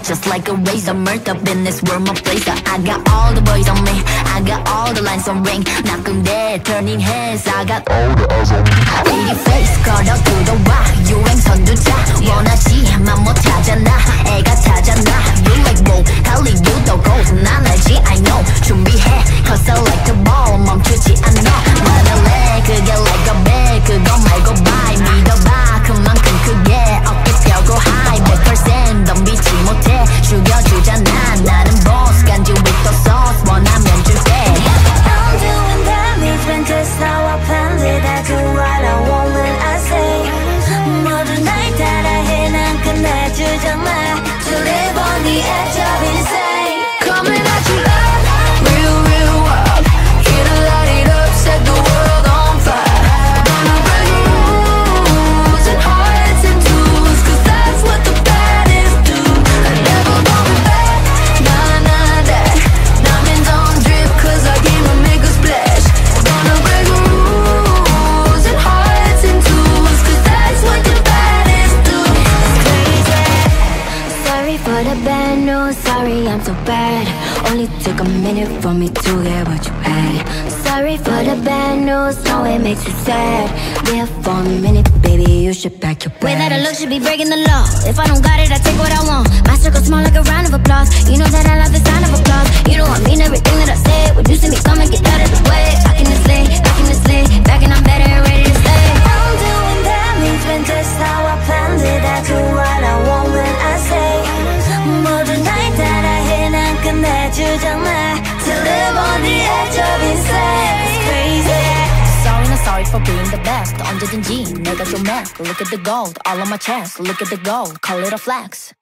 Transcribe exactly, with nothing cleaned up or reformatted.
just like a razor. Murked up in this world, my place. I got all the boys on me, I got all the lines on ring. 나 근데 turning heads, I got all the eyes on me. Pretty face, 걸어 들어와 유행 선두자. 원하지만 못하잖아, 애가 타잖아. You like whoa, 할리우드 gold. 난 알지, I know. 준비해, cause I like the ball. 멈추지 않아, 말할래. 그게 like a bag, 그거 말고 bye. 믿어봐, 그만큼 크게 어깨 펴고 high. 백 퍼센트 덤비지 못해, 죽여주잖아. 나는 boss, 간지 with the sauce. 원하면 줄게. I'm doing damage when just how I planned it. I do what I want when I say. 모두 날 따라해, 난 끝내주잖아. To live on the edge of insane. Coming at you up, real, real up. Here to light it up, set the world on fire. Gonna break rules and hearts in twos, cause that's what the baddest do. I never going back, nah, nah, that. Diamonds on drip, cause I came to make a splash. Gonna break rules and hearts in twos, cause that's what the baddest do. It's crazy. Sorry for the bad news, sorry I'm so bad. Only took a minute for me to get what you had. Sorry for the bad news, know it makes you sad. Live for a minute, baby, you should pack your bags. Way that I look should be breaking the law. If I don't got it, I take what I want. My circle small like a round of applause. You know that I love the sound of applause. You know I mean everything that I said. When you see me coming, get out of the way. Back in this lane, back in this lane, back and I'm better and ready to stay. I'm doing damage when just how I planned it. I do what I want when I say. 모두 날 따라해, 난 끝내주잖아. To live on the edge of insane. It's crazy. Sorry, not sorry for being the best. 언제든지 내가 좀 mad. Look at the gold, all on my chest. Look at the gold, call it a flex.